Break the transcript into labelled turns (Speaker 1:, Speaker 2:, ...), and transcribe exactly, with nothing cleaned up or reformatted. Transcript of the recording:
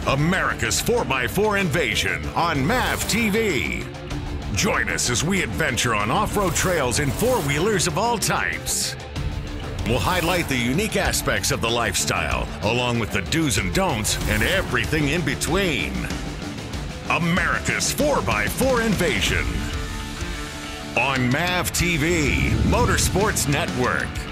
Speaker 1: America's four by four invasion on M A V T V. Join us as we adventure on off-road trails in four-wheelers of all types. We'll highlight the unique aspects of the lifestyle, along with the do's and don'ts and everything in between. America's four by four invasion on M A V T V, Motorsports Network.